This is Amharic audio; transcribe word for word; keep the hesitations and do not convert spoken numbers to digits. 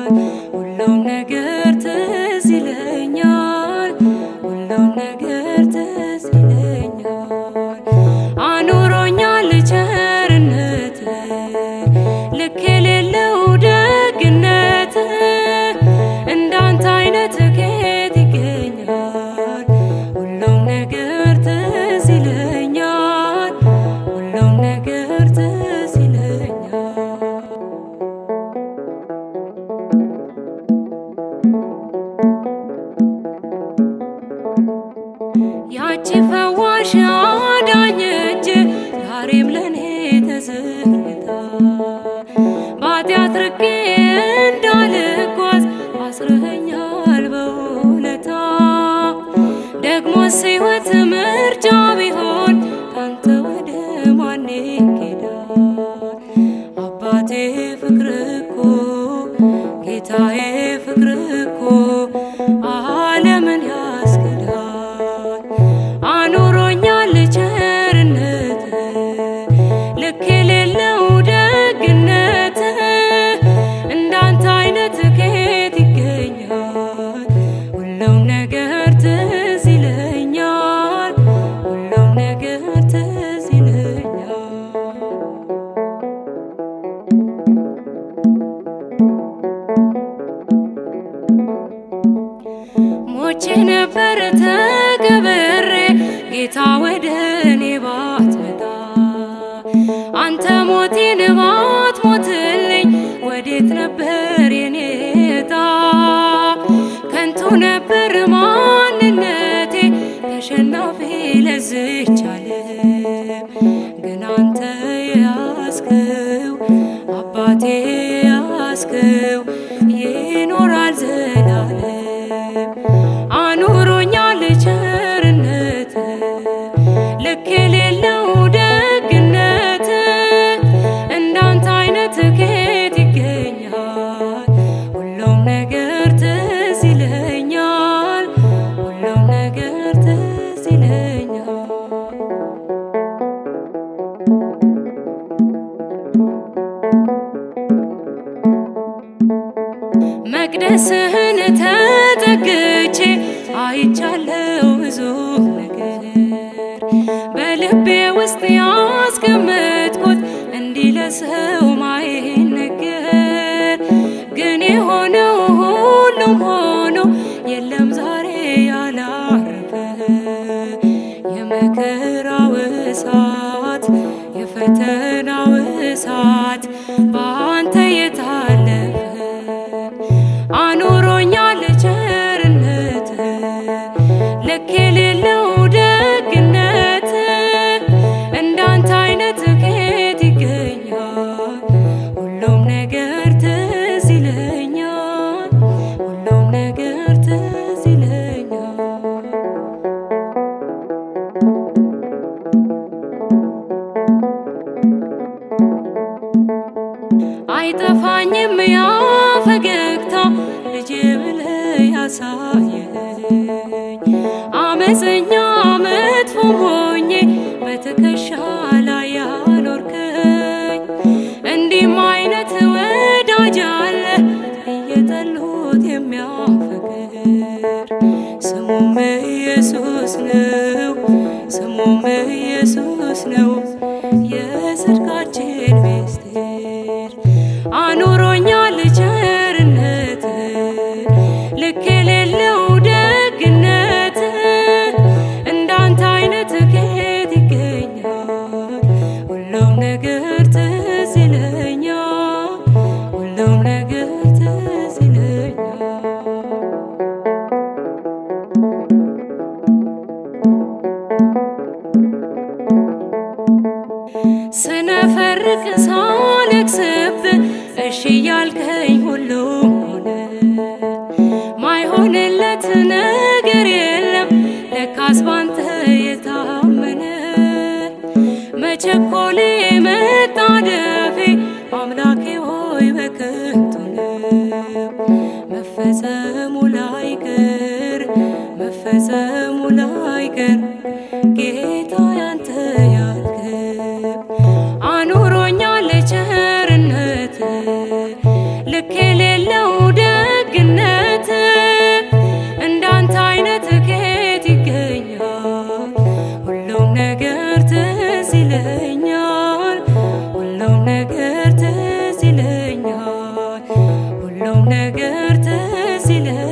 ሁሉም ነገር ትዝ ይለኛል ሁሉም ነገር ትዝ ይለኛል አኑሮኛል ቸርነትህ ልክ የሌለው ደግነትህ እንዳንተ አይነት ከየት ይገኛል ሁሉም ነገር ትዝ ይለኛል ሁሉም ነገር ትዝ ይለኛል ያቺ ፈዋሽ አዳኝ እጅ ዛሬም ለኔ ተዘርግታ ባጢአት ርቄ እንዳልጓዝ አስረኸኛል በውለታ ደግሞስ ሕይወት ምርጫ ቢሆን ካንተ ወደ ማን ይኬዳል አባቴ ፍቅር እኮ ጌታዬ ፍቅር እኮ ዓለምን ያስክዳል አኑሮኛል ቸርነትህ ልክ የሌለው ደግነትህ እንዳንተ አይነት ከየት ይገኛል ሁሉም ነገር ትዝ ይለኛል ሁሉም ነገር ትዝ ይለኛል ሞቼ ነበር ተቀብሬ ጌታ ወደ እኔ ባትመጣ አንተ ሞቴን ባትሞትልኝ ወዴት ነበር የኔ ዕጣ ከንቱ ነበር ማንነቴ ተሸናፊ ለዚች ዓለም ግን አንተ ያስከው አባቴ ያስከው ይኖራል ዘላለም አኑሮኛል ቸርነትህ ልክ የሌለው ደግነትህ እንዳንተ አይነት ከየት ይገኛል ሁሉም ነገር ትዝ ይለኛል ሁሉም ነገር ትዝ ይለኛል መቅደስህን ተጠግቼ አይቻለው ብዙ ነገር በልቤ ውስጥ ያስቀመጥኩት እንዲህ ለሰው ማይነገር ግን የሆነው ሁሉም ሆኖ የለም ዛሬ ያላረፈ የመከራው እሳት የፈተናው እሳት በአንተ የታለፈ አኑሮኛል ቸርነትህ ልክ የሌለው ደግነትህ እንዳንተ አይነት ከየት ይገኛል ሁሉም ነገር ትዝ ይለኛል ሁሉም ነገር ትዝ ይለኛል አይጠፋኝም ያ ፈገግታ ልጄ ብለህ ያሳየኸኝ አመፀኛ መጥፎም ሆኜ በትከሻ ላይ ያኖርከኝ እንዲህም አይነት ወዳጅ አለ እየጠሉት የሚያፈቅር ስሙም ኢየሱስ ነው ስሙም ኢየሱስ ነው የጽድቃችን ምስጢር አኑሮኛል ቸርነትህ ልክ የሌለው ደግነትህ እንዳንተ አይነት ከየት ይገኛል ሁሉም ነገር ትዝ ይለኛል ሁሉም ነገር ትዝ ይለኛል ስነፈርቅ ሳለቅስብህ እሺ ያልከኝ ሁሉም ሆነ ማይሆንለት ነገር የለም ለካስ ባንተ የታመነ መቸኮሌ መጣደፌ አምላኬ ሆይ በከንቱ ነው መፈጸሙ ላይቀር መፈጸሙ ላይቀር ጌታ ያንተ ያልከው አኑሮኛል ቸርነትህ ልክ የሌለው ነገር ትዝ ይለኛል